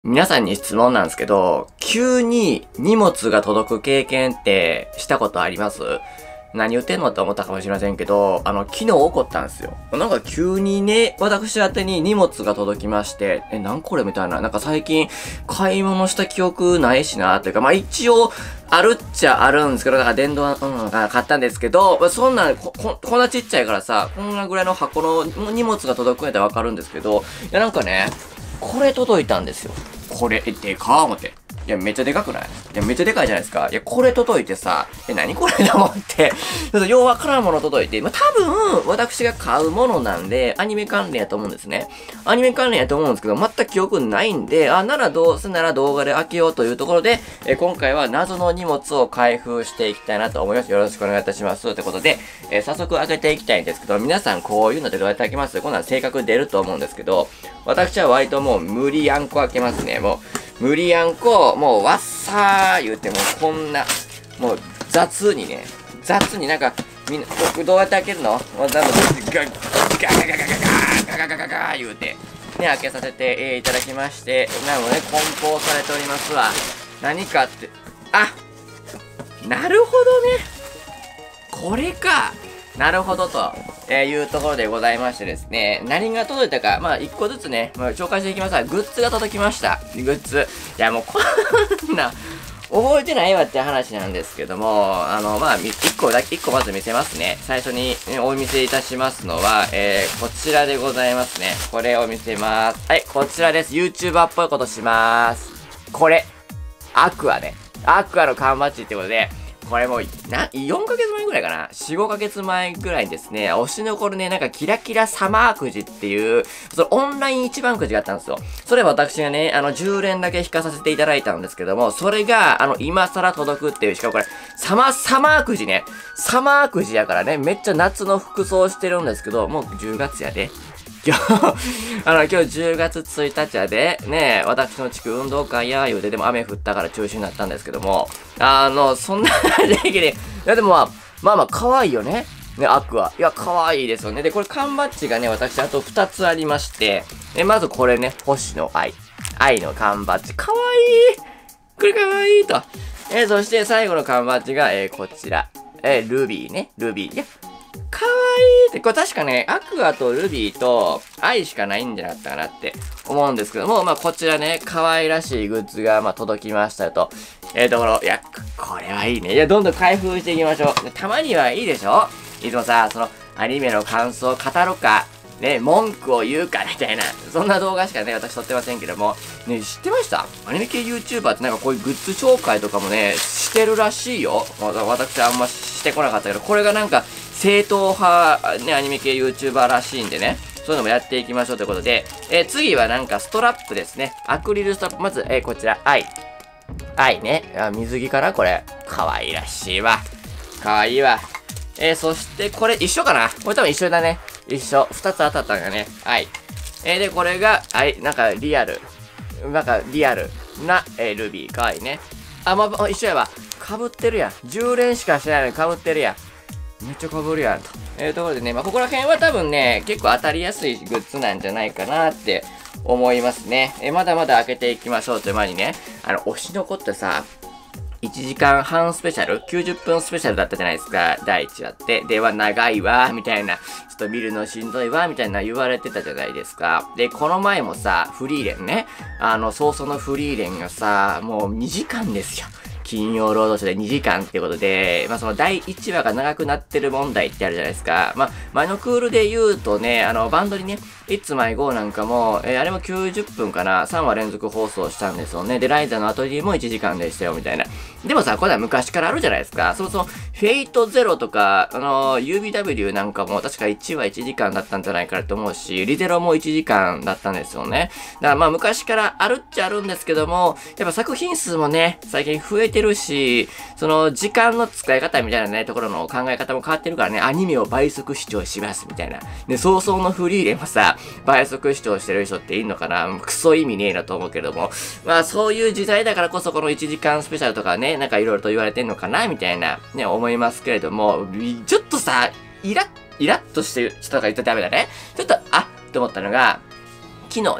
皆さんに質問なんですけど、急に荷物が届く経験ってしたことあります？何言ってんのって思ったかもしれませんけど、昨日起こったんですよ。なんか急にね、私宛てに荷物が届きまして、なんこれみたいな。なんか最近買い物した記憶ないしな、というか、まあ一応、あるっちゃあるんですけど、だから電動、買ったんですけど、そんな、こんなちっちゃいからさ、こんなぐらいの箱の荷物が届くんやったらわかるんですけど、いやなんかね、これ届いたんですよ。これ、でかー思って。いや、めっちゃでかくない？いや、めっちゃでかいじゃないですか。いや、これ届いてさ、何これと思って、ちょっとようわからんもの届いて、まあ、多分、私が買うものなんで、アニメ関連やと思うんですね。アニメ関連やと思うんですけど、全く記憶ないんで、ならどうせなら動画で開けようというところで、今回は謎の荷物を開封していきたいなと思います。よろしくお願いいたします。ということで、早速開けていきたいんですけど、皆さんこういうのでどうやって開けます？こんなん性格出ると思うんですけど、私は割ともう無理やんこ開けますね。もう、無理やんこ、もうわっさー言うてもこんな、もう雑になんか、みんな、僕どうやって開けるの？もう多分、ガガガガガガガガガガガガガ言うて、ね、開けさせて、いただきまして、なので、梱包されておりますわ。何かって、なるほどね。これか。なるほどと、いうところでございましてですね。何が届いたか、まあ、一個ずつね、紹介していきますが、グッズが届きました。グッズ。いや、もうこんな、覚えてないわって話なんですけども、まあ、一個まず見せますね。最初にお見せいたしますのは、こちらでございますね。これを見せます。はい、こちらです。YouTuber っぽいことします。これ。アクアね。アクアの缶バッジってことで、これもう、4ヶ月前ぐらいかな ?4、5ヶ月前ぐらいにですね、推し残るね、なんかキラキラサマーくじっていう、そのオンライン一番くじがあったんですよ。それ私がね、10連だけ引かさせていただいたんですけども、それが、今更届くっていう、しかもこれ、サマーくじね。サマーくじやからね、めっちゃ夏の服装してるんですけど、もう10月やで。今日今日10月1日やで、ね私の地区運動会や言うて、でも雨降ったから中止になったんですけども、そんな時期で、いやでもまあ可愛いよね。ね、アクア。いや、可愛いですよね。で、これ缶バッジがね、私あと2つありまして、まずこれね、星野愛。愛の缶バッジ。可愛いこれ可愛いと。そして最後の缶バッジが、こちら。ルビーね。ルビー。いや、かわいいって、これ確かね、アクアとルビーと愛しかないんじゃなかったかなって思うんですけども、まあこちらね、可愛らしいグッズが届きましたよと。ところ、いや、これはいいね。いや、どんどん開封していきましょう。たまにはいいでしょ？いつもさ、その、アニメの感想を語るか、ね、文句を言うかみたいな、そんな動画しかね、私撮ってませんけども、ね、知ってました？アニメ系 YouTuber ってなんかこういうグッズ紹介とかもね、してるらしいよ。私あんましてこなかったけど、これがなんか、正統派、ね、アニメ系 YouTuber らしいんでね、そういうのもやっていきましょうということで、次はなんかストラップですね。アクリルストラップ。まず、こちら、愛ね。水着かなこれ。かわいらしいわ。かわいいわ。そしてこれ一緒かなこれ多分一緒だね。一緒。二つ当たったんがね。で、これが、なんかリアルな、ルビー。かわいいね。一緒やわ。被ってるやん。10連しかしてないのに被ってるやん。めっちゃ被るやんと。ところでね、まあ、ここら辺は多分ね、結構当たりやすいグッズなんじゃないかなって思いますね。まだまだ開けていきましょうという前にね、推しの子ってさ、1時間半スペシャル ?90 分スペシャルだったじゃないですか。第1話って。では長いわ、みたいな。ちょっと見るのしんどいわ、みたいな言われてたじゃないですか。で、この前もさ、フリーレンね。早々のフリーレンがさ、もう2時間ですよ。金曜ロードショーで2時間っていうことで、まあその第1話が長くなってる問題ってあるじゃないですか。まあ、前のクールで言うとね、バンドにね、It's My Go なんかも、あれも90分かな、3話連続放送したんですよね。で、ライザのアトリエも1時間でしたよ、みたいな。でもさ、これは昔からあるじゃないですか。そもそも、フェイトゼロとか、UBW なんかも確か1話1時間だったんじゃないかなと思うし、リゼロも1時間だったんですよね。だからまあ昔からあるっちゃあるんですけども、やっぱ作品数もね、最近増えてるし、その時間の使い方みたいなね、ところの考え方も変わってるからね、アニメを倍速視聴しますみたいな。で、早々のフリーレンもさ、倍速視聴してる人っていんのかな？クソ意味ねえなと思うけども。まあそういう時代だからこそこの1時間スペシャルとかね、なんかいろいろと言われてんのかなみたいな、ね、思いますけれども、ちょっとさ、イラッとしてる人とか言ったらダメだね。ちょっと、って思ったのが、昨日ね、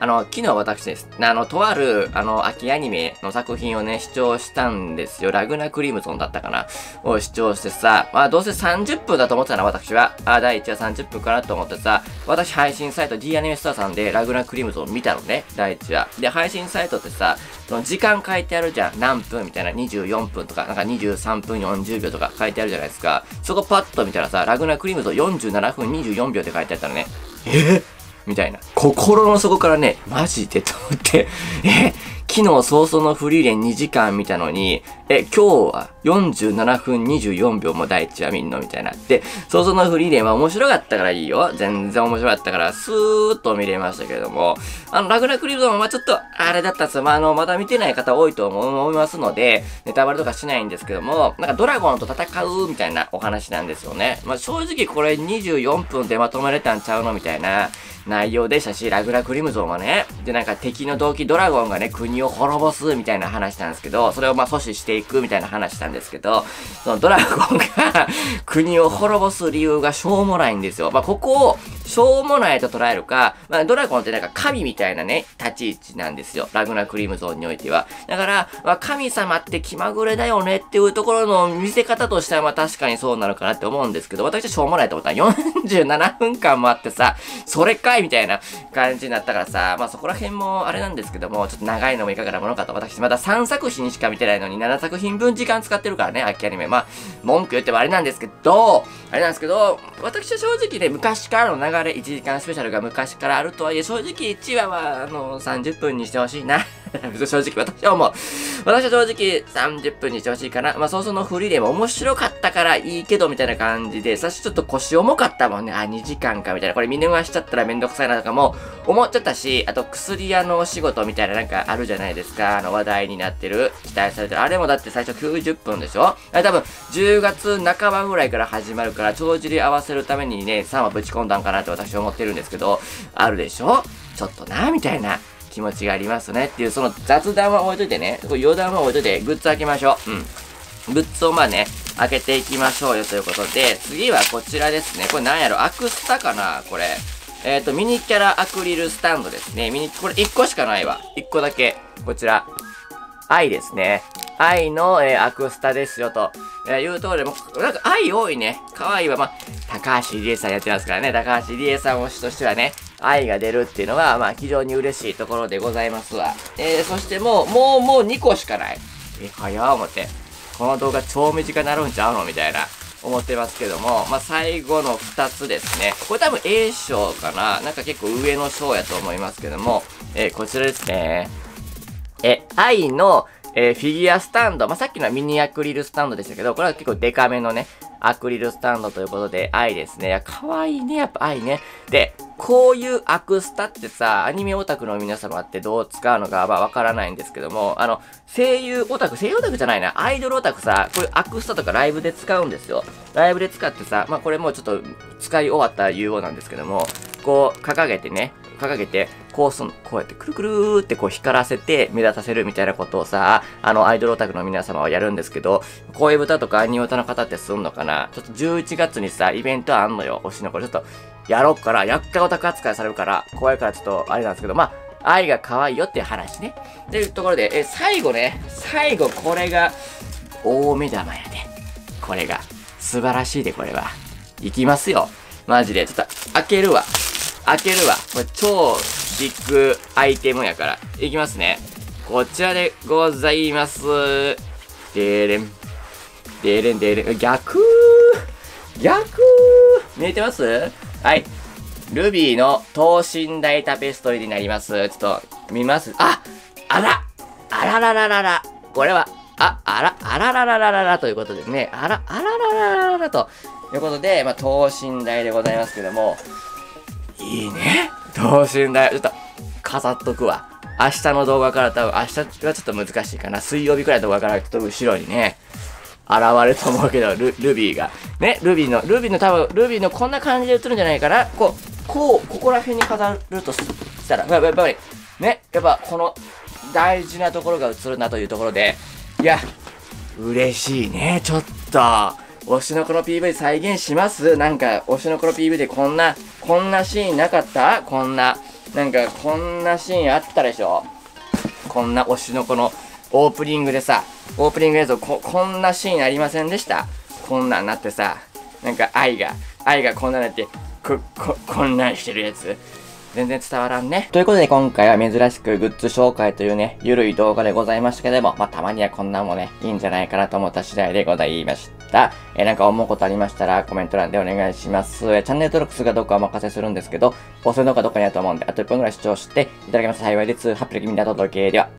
昨日私です。とある、秋アニメの作品をね、視聴したんですよ。ラグナクリムゾンだったかなを視聴してさ、まあ、どうせ30分だと思ってたな、私は。第1話30分かなと思ってさ、私配信サイト D アニメストアさんでラグナクリムゾン見たのね、第1話。で、配信サイトってさ、その時間書いてあるじゃん。何分みたいな、24分とか、なんか23分40秒とか書いてあるじゃないですか。そこパッと見たらさ、ラグナクリムゾン47分24秒って書いてあったのね。みたいな。心の底からね、マジでと思って、昨日早々のフリーレン2時間見たのに、今日は47分24秒も第一話見んのみたいな。で、早々のフリーレンは面白かったからいいよ。全然面白かったから、スーッと見れましたけれども、ラグナクリムゾンはちょっと、あれだったんですよ。まだ見てない方多いと思いますので、ネタバレとかしないんですけども、なんかドラゴンと戦うみたいなお話なんですよね。正直これ24分でまとめれたんちゃうのみたいな内容でしたし、ラグナクリムゾンはね、でなんか敵の同期ドラゴンがね、国を滅ぼすみたいな話なんですけど、それを阻止していくみたいな話なんですけど、そのドラゴンが国を滅ぼす理由がしょうもないんですよ。ここをしょうもないと捉えるか、ドラゴンってなんか神みたいなね、立ち位置なんですよ。ラグナクリムゾンにおいては。だから、神様って気まぐれだよねっていうところの見せ方としては確かにそうなのかなって思うんですけど、私はしょうもないと思ったら47分間もあってさ、それかいみたいな感じになったからさ、そこら辺もあれなんですけども、ちょっと長いのもいかがなものかと。私まだ3作品しか見てないのに7作品分時間使ってるからね、秋アニメ。文句言ってもあれなんですけど、私は正直ね、昔からの流れ、1時間スペシャルが昔からあるとはいえ、正直1話は、30分にしてほしいな。正直私は思う。私は正直30分にしてほしいかな。早々のフリーレンも面白かったからいいけど、みたいな感じで、最初ちょっと腰重かったもんね。2時間か、みたいな。これ見逃しちゃったらめんどくさいなとかも思っちゃったし、あと薬屋のお仕事みたいななんかあるじゃないですか。話題になってる、期待されてる。あれもだって最初90分でしょ？多分10月半ばぐらいから始まるから、帳尻合わせるためにね、3話ぶち込んだんかなって私は思ってるんですけど、あるでしょ？ちょっとな、みたいな気持ちがありますねっていう、その雑談は置いといてね、余談は置いといて、グッズ開けましょう。グッズを開けていきましょうよということで、次はこちらですね。これなんやろ？アクスタかな？これ。ミニキャラアクリルスタンドですね。これ1個しかないわ。1個だけ。こちら。愛ですね。愛の、アクスタですよと。いうところでも、なんか愛多いね。可愛いわ。高橋理恵さんやってますからね。高橋理恵さん推しとしてはね、愛が出るっていうのは、非常に嬉しいところでございますわ。そしてもう2個しかない。早っ思って。この動画超短くなるんちゃうのみたいな。思ってますけども、最後の2つですね。これ多分 A 賞かな？なんか結構上の賞やと思いますけども、こちらですね。愛の、フィギュアスタンド。さっきのはミニアクリルスタンドでしたけど、これは結構デカめのね、アクリルスタンドということで、愛ですね。いや、かわいいね、やっぱ愛ね。で、こういうアクスタってさ、アニメオタクの皆様ってどう使うのかわからないんですけども、声優オタクじゃないな、アイドルオタクさ、こういうアクスタとかライブで使うんですよ。ライブで使ってさ、これもうちょっと使い終わった融合なんですけども、こう、掲げて、こうやってくるくるーってこう光らせて目立たせるみたいなことをさ、アイドルオタクの皆様はやるんですけど、声歌とかアニオタの方ってすんのかな？ちょっと11月にさ、イベントあんのよ。推しの子ちょっと、やろっから、厄介オタク扱いされるから、怖いからちょっと、あれなんですけど、愛が可愛いよっていう話ね。っていうところで、最後これが、大目玉やで。これが、素晴らしいで、これは。いきますよ。マジで。ちょっと、開けるわ。これ超ビッグアイテムやから。いきますね。こちらでございます。でーれん。逆見えてます？はい。ルビーの等身大タペストリーになります。ちょっと、見ます。あらら。これは、あららということでね。あららということで、等身大でございますけども、いいね。等身大。ちょっと、飾っとくわ。明日の動画から明日はちょっと難しいかな。水曜日くらいの動画からちょっと後ろにね、現れると思うけど、ルビーが。ね、ルビーのこんな感じで映るんじゃないかな。ここら辺に飾るとしたら、やっぱり、ね、やっぱこの大事なところが映るなというところで、いや、嬉しいね、ちょっと。推しの子の PV 再現します？なんか、推しの子の PV でこんなシーンなかった？こんななんかこんなシーンあったでしょ。こんな推しの子のオープニングでさ、オープニング映像こんなシーンありませんでした？こんなんなってさ、なんか愛がこんなんなって、こんなんしてるやつ。全然伝わらんね。ということで今回は珍しくグッズ紹介というね、ゆるい動画でございましたけども、まあ、たまにはこんなんもね、いいんじゃないかなと思った次第でございました。なんか思うことありましたらコメント欄でお願いします。チャンネル登録するかどうかはお任せするんですけど、放送の動画どっかにあると思うんで、あと1分ぐらい視聴していただけますと幸いです。800ミリでお届けでは、